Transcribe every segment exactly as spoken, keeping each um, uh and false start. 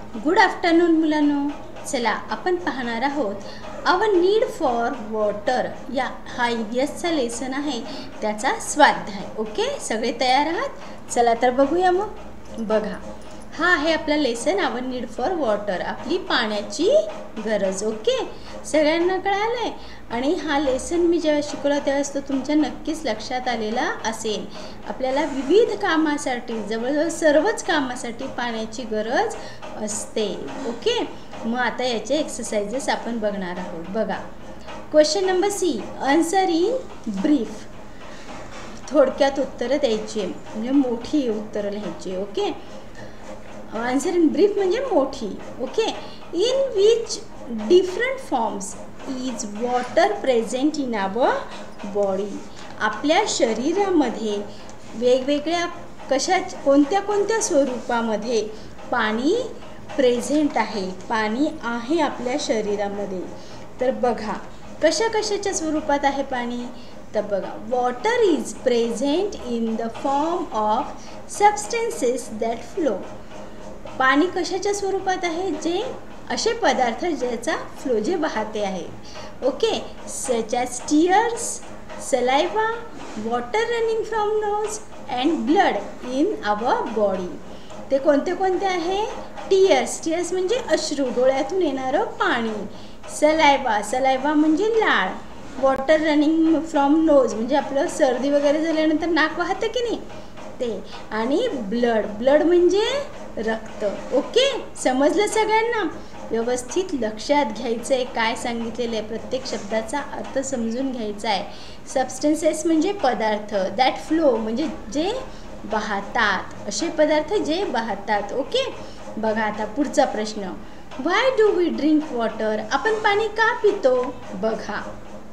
Good afternoon मुलांनो. चला आपण पाहणार आहोत आवर नीड फॉर वॉटर. या हा ई व्ही एसचा लेसन आहे, त्याचा स्वाध्याय. ओके, सगळे तयार आहात? चला तर बघूया. मग बघा, हा आहे आपला lesson our need for water, आपली पाण्याची गरज. ओके, सगळ्यांना कळालंय? आणि हा लेसन मी जेव्हा शिकवला तेव्हाच तो तुमच्या नक्कीच लक्षात आलेला असेल. आपल्याला विविध कामासाठी, जवळजवळ सर्वच कामासाठी पाण्याची गरज असते. ओके, मग आता याचे एक्सरसाइजेस आपण बघणार आहोत. बघा, question number C, answer in brief. थोडक्यात उत्तरं द्यायची, म्हणजे मोठी उत्तरं लिहायची. ओके, आन्सर इन ब्रीफ म्हणजे मोठी. Okay, in which different forms is water present in our body. आपल्या शरीरामध्ये वेगवेगळ्या कशा कोणत्या कोणत्या स्वरूपामध्ये पाणी प्रेझेंट आहे, पाणी आहे आपल्या शरीरामध्ये. तर बघा, कशा कशाच्या स्वरूपात आहे पाणी. तर बघा, water is present in the form of substances that flow. पाणी कशाच्या स्वरूपात आहे? जे असे पदार्थ ज्याचा फ्लो, जे वाहते आहे. Okay, such as tears, saliva, water running from nose and blood in our body. ते कोणते कोणते आहे? टीयर्स, टीयर्स म्हणजे अश्रू, डोळ्यातून येणारं पाणी. सलाइवा, सलाइवा म्हणजे लाळ. वॉटर रनिंग फ्रॉम नोज म्हणजे आपलं सर्दी वगैरे झाल्यानंतर नाक वाहतं की नाही ते. आणि ब्लड, ब्लड म्हणजे रक्त. ओके, समजलं सगळ्यांना? व्यवस्थित लक्षात घ्यायचं आहे काय सांगितलेलं आहे, प्रत्येक शब्दाचा अर्थ समजून घ्यायचा आहे. सबस्टन्सेस म्हणजे पदार्थ, दॅट फ्लो म्हणजे जे वाहतात, असे पदार्थ जे वाहतात. ओके, बघा आता पुढचा प्रश्न, why do we drink water. आपण पाणी का पितो? बघा,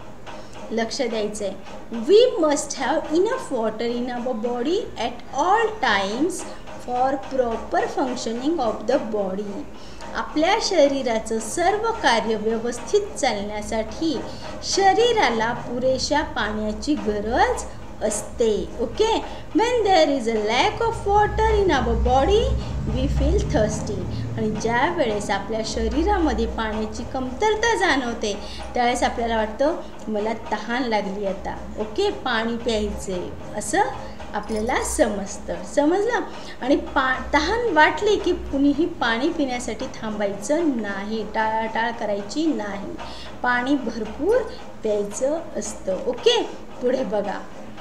लक्ष द्यायचं आहे. We must have enough water in our body at all times for proper functioning of the body. आपल्या शरीराचं सर्व कार्य व्यवस्थित चालण्यासाठी शरीराला पुरेशा पाण्याची गरज असते. Okay, when there is a lack of water in our body we feel thirsty. आणि ज्या वेळेस आपल्या शरीरामध्ये पाण्याची कमतरता जाणवते त्यावेळेस आपल्याला वाटतं मला तहान लागली आता. ओके, पाणी प्यायचे असं आपल्याला समजतं. समजलं? आणि पा तहान वाटली की कुणीही पाणी पिण्यासाठी थांबायचं नाही, टाळाटाळ करायची नाही. पाणी भरपूर प्यायचं असतं. ओके, पुढे बघा,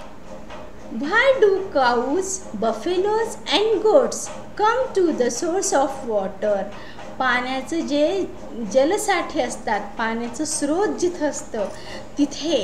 why do cows, buffaloes and goats come to the source of water. पाण्याचं जे जलसाठे असतात, पाण्याचं स्रोत जिथं असतं तिथे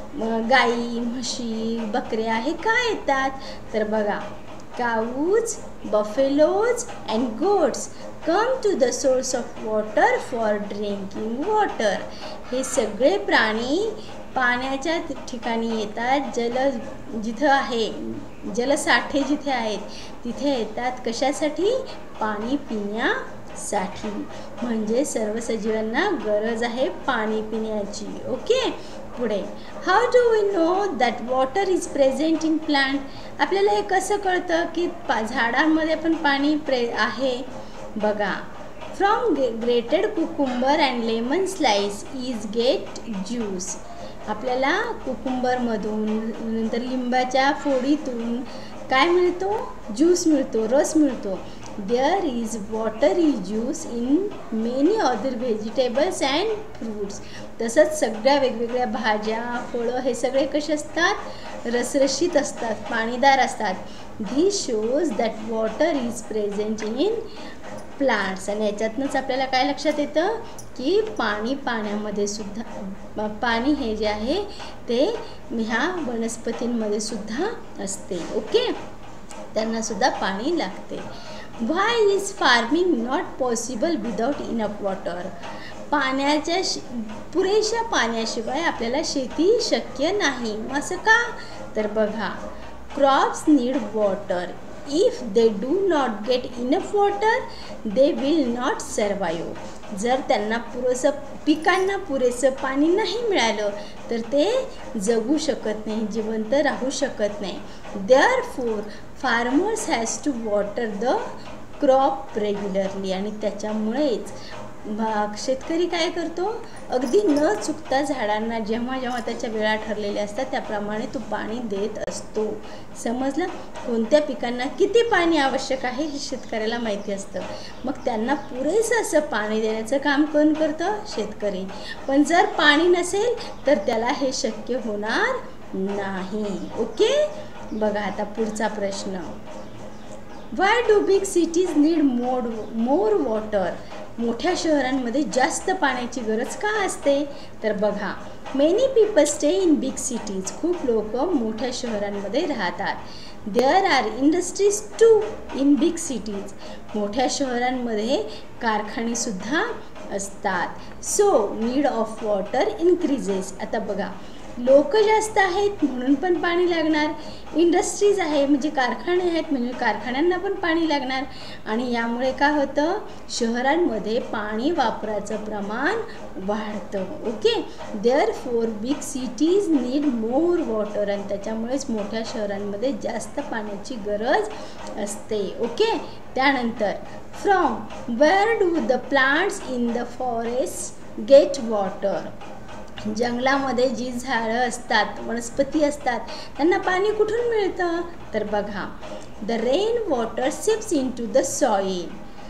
गाई, म्हशी, बकऱ्या हे का येतात? तर बघा, cows, buffaloes and goats come to the source of water for drinking water. हे सगळे प्राणी पाण्याच्या ठिकाणी येतात, जल जिथं आहे, जलसाठे जिथे आहेत तिथे येतात. कशासाठी? पाणी पिण्यासाठी. म्हणजे सर्व सजीवांना गरज आहे पाणी पिण्याची. ओके, पुढे, how do we know that water is present in plant. आपल्याला हे कसं कळतं की पा झाडांमध्ये पण पाणी प्रे आहे? बघा, from grated cucumber and lemon slice is get juice. आपल्याला कुकुंबरमधून, नंतर लिंबाच्या फोडीतून काय मिळतो? ज्यूस मिळतो, रस मिळतो. There is watery juice in many other vegetables and fruits. तसंच सगळ्या वेगवेगळ्या भाज्या, फळं हे सगळे कसे असतात? रसरशीत असतात, पाणीदार असतात. This shows that water is present in plants. आणि याच्यातनंच आपल्याला काय लक्षात येतं की पाणी पाण्यामध्ये सुद्धा, पाणी हे जे आहे ते ह्या वनस्पतींमध्ये सुद्धा असते. ओके, त्यांना सुद्धा पाणी लागते. Why is farming not possible without enough water. पाण्याच्या पुरेशा पाण्याशिवाय आपल्याला शेती शक्य नाही. असं का? तर बघा, crops need water. If they do not get enough water they will not survive. जर त्यांना पुरेसं, पिकांना पुरेसं पाणी नाही मिळालं तर ते जगू शकत नाही, जिवंत राहू शकत नाही. Therefore farmers has to water the crop regularly. आणि त्याच्यामुळेच शेतकरी काय करतो, अगदी न चुकता झाडांना जेव्हा जेव्हा त्याच्या वेळा ठरलेल्या असतात त्याप्रमाणे तो पाणी देत असतो. समजलं? कोणत्या पिकांना किती पाणी आवश्यक आहे हे शेतकऱ्याला माहिती असतं. मग त्यांना पुरेसं असं पाणी देण्याचं काम कोण करतं? शेतकरी. पण जर पाणी नसेल तर त्याला हे शक्य होणार नाही. ओके, बघा आता पुढचा प्रश्न. Why do big cities need more more water? मोठ्या शहरांमध्ये जास्त पाण्याची गरज का असते? तर बघा, many people stay in big cities. खूप लोक मोठ्या शहरांमध्ये राहतात. There are industries too in big cities. मोठ्या शहरांमध्ये कारखाने सुद्धा असतात. So need of water increases. आता बघा, लोक जास्त आहेत म्हणून पण पाणी लागणार. इंडस्ट्रीज आहे म्हणजे कारखाने आहेत म्हणजे कारखान्यांना पण पाणी लागणार. आणि यामुळे काय होतं, शहरांमध्ये पाणी वापराचं प्रमाण वाढतं. Okay, therefore big cities need more water. आणि त्याच्यामुळेच मोठ्या शहरांमध्ये जास्त पाण्याची गरज असते. ओके, त्यानंतर from where do the plants in the forest get water? जंगलामध्ये जी झाडं असतात, वनस्पती असतात, त्यांना पाणी कुठून मिळतं? तर बघा, the rain water seeps in to the soil.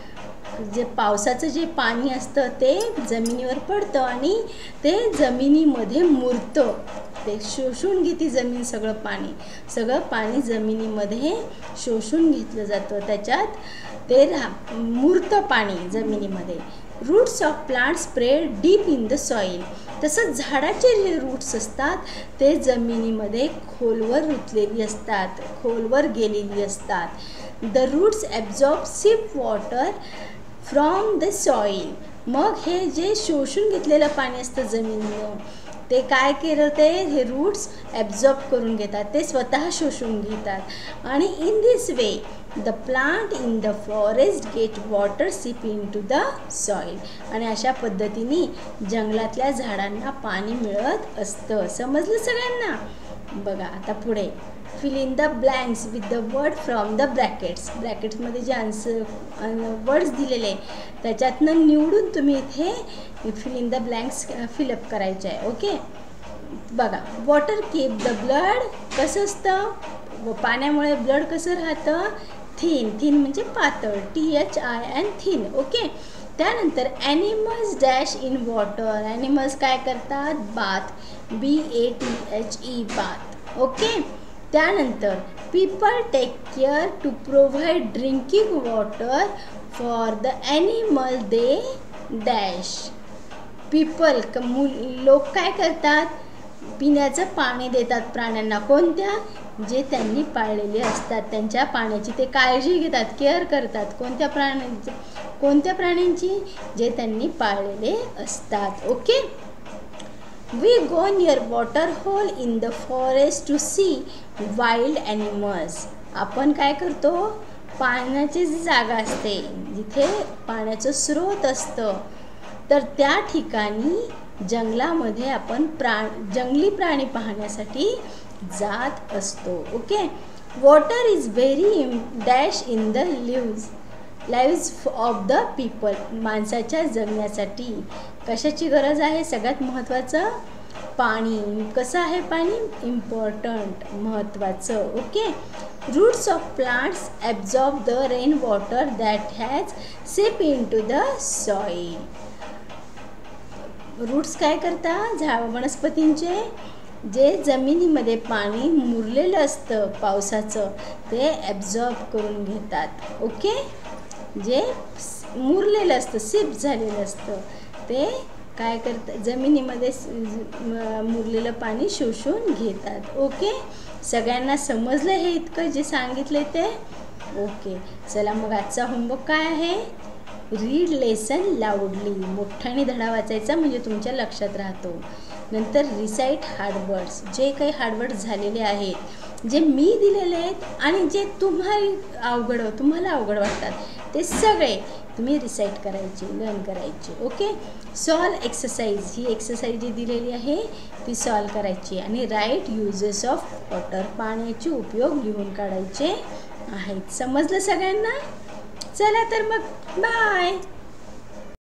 जे पावसाचं जे पाणी असतं ते जमिनीवर पडतं आणि ते जमिनीमध्ये मुरतं. ते शोषून घेते जमीन सगळं पाणी. सगळं पाणी जमिनीमध्ये शोषून घेतलं जातं. त्याच्यात ते रा मुरतं पाणी जमिनीमध्ये. Roots of plant spread deep in the soil. तसंच झाडाचे जे रूट्स असतात ते जमिनीमध्ये खोलवर रुतलेली असतात, खोलवर गेलेली असतात. The roots absorb sip water from the soil. मग हे जे शोषून घेतलेलं पाणी असतं जमिनीनं ते काय केलं, ते हे रूट्स ॲब्झॉर्ब करून घेतात, ते स्वतः शोषून घेतात. आणि in this way the plant in the forest get water sip in to the soil. आणि अशा पद्धतीने जंगलातल्या झाडांना पाणी मिळत असतं. समजलं सगळ्यांना? बघा आता पुढे, fill in the blanks with the word from the brackets. ब्रॅकेट्समध्ये जे आन्सर वर्ड्स दिलेले त्याच्यातनं निवडून तुम्ही इथे fill in the blanks fill up करायचे आहे. ओके, बघा, वॉटर कीप द ब्लड. कसं असतं, व पाण्यामुळे ब्लड कसं राहतं? थिन. थिन म्हणजे पातळ, T H I N thin. Okay, त्यानंतर animals dash in water. Animals काय करतात? Bath, B A T H E bath. Okay, त्यानंतर people take care to provide drinking water for the animal they dash. People लोक काय करतात? पिण्याचं पाणी देतात प्राण्यांना. कोणत्या? जे त्यांनी पाळलेले असतात. त्यांच्या पाण्याची ते काळजी घेतात, केअर करतात. कोणत्या प्राण्यांची? कोणत्या प्राण्यांची? जे त्यांनी पाळलेले असतात. Okay, we go near water hole in the forest to see wild animals. आपण काय करतो? पाण्याची जी जागा असते जिथे पाण्याचं स्रोत असतं तर त्या ठिकाणी जंगलामध्ये आपण प्राण जंगली प्राणी पाहण्यासाठी जात असतो. Okay, water is very dash in the lives lives of the people. माणसाच्या जगण्यासाठी कशाची गरज आहे? सगळ्यात महत्त्वाचं पाणी. कसं आहे पाणी? इम्पॉर्टंट, महत्त्वाचं. Okay, roots of plants absorb the rain water that has seep in to the soil. Roots काय करतात? झाड वनस्पतींचे जे जमिनीमध्ये पाणी मुरलेलं असतं पावसाचं ते ॲब्झॉर्ब करून घेतात. ओके, जे मुरलेलं असतं, सिप झालेलं असतं ते काय करतात? जमिनीमध्ये मुरलेलं पाणी शोषून घेतात. ओके, सगळ्यांना समजलं हे इतकं जे सांगितलं ते? ओके, चला मग आजचा होमवर्क काय आहे? Read lesson loudly. मोठ्याने धडा वाचायचा म्हणजे तुमच्या लक्षात राहतो. नंतर रिसाईट हार्डवर्ड्स. जे काही हार्डवर्ड्स झालेले आहेत, जे मी दिलेले आहेत आणि जे तुम्हाला अवघड तुम्हाला अवघड वाटतात ते सगळे तुम्ही रिसाईट करायचे, लर्न करायचे. Okay, solve exercise. ही एक्सरसाइज जी दिलेली आहे ती सॉल्व करायची. आणि राईट युजेस ऑफ वॉटर. पाण्याचे उपयोग लिहून काढायचे आहेत. समजलं सगळ्यांना? चला तर मग बाय.